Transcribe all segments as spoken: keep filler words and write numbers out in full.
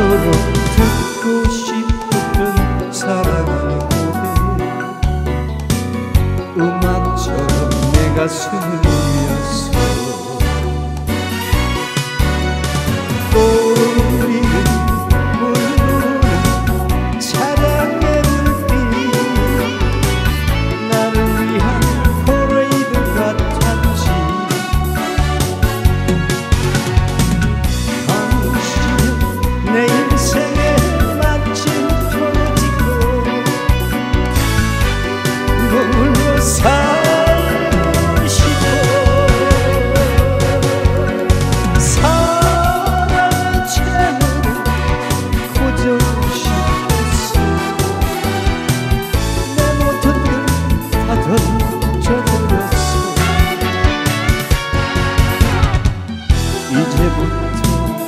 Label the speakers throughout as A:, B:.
A: 참으로 듣고 싶었던 사랑의 고백, 음악처럼 내 가슴을 울렸어. 우리는 물부는 사랑의 불빛, 나를 위한 퍼레이드 같았지. 당신은 내 인생의 마침표를 찍고 머물러 살고 싶어. 사랑의 채널을 고정시켰어. 내 모든 걸 다 던져버렸어. 이제부터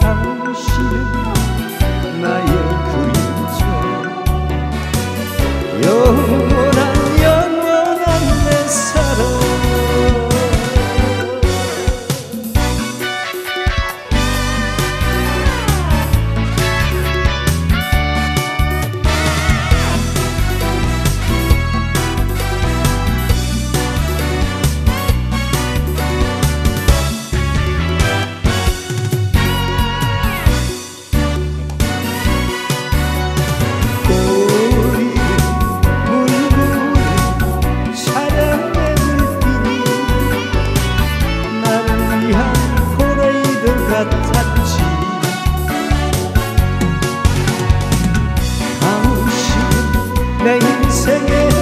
A: 당신은 나의 그림자, 영원한 영원한 내 사랑. 같았지. 당신 내 인생의